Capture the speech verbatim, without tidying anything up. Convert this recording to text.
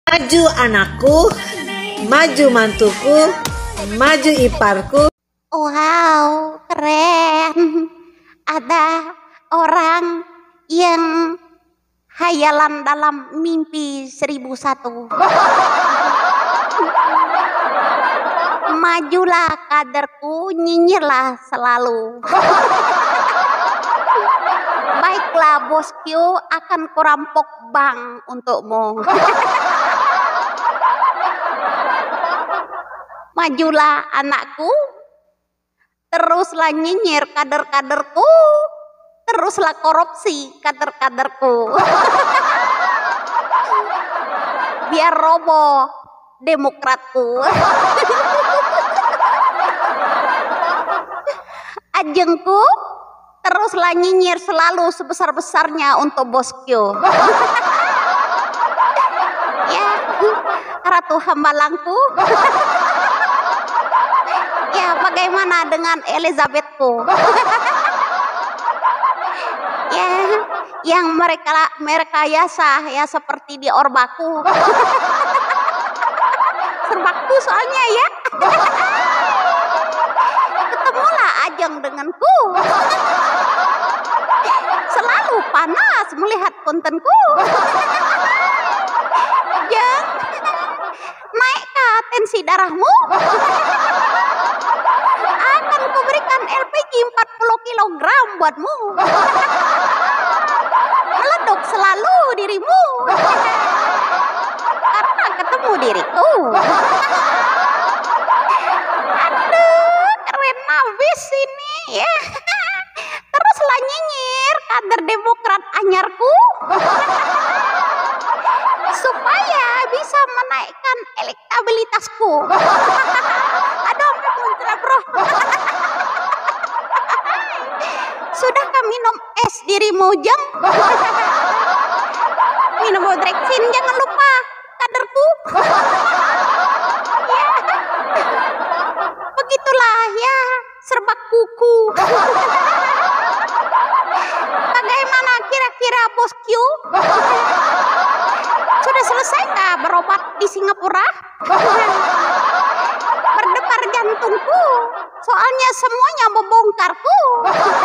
Maju anakku, maju mantuku, maju iparku. Wow, keren. Ada orang yang hayalan dalam mimpi seribu satu. Majulah kaderku, nyinyirlah selalu. Baiklah bosku, akan kurampok bank untukmu. Majulah anakku, teruslah nyinyir kader-kaderku, teruslah korupsi kader-kaderku. Biar roboh demokratku. Ajengku, teruslah nyinyir selalu sebesar-besarnya untuk bosku. Ya, Ratu Hambalangku. Ya, bagaimana dengan Elizabethku? Ya, yang mereka mereka yasa ya seperti di Orbaku. Serbakku soalnya ya. Ketemulah Ajeng denganku. Selalu panas melihat kontenku. Jeng, naikkah tensi darahmu? Akan kuberikan L P G empat puluh kilogram buatmu. Meleduk selalu dirimu. Karena ketemu diriku. Aduh, keren habis ini ya. Teruslah nyinyir kader Demokrat anyarku. Supaya bisa menaikkan elektabilitasku. Aduh, sampai muncrat bro. Sudahkah minum es dirimu, Jeng? Minum bodreksin, jangan lupa kaderku. Ya. Begitulah ya, serbak kuku. Bagaimana kira-kira bosku? Sudah selesaikah berobat di Singapura? Berdebar jantungku, soalnya semuanya membongkarku.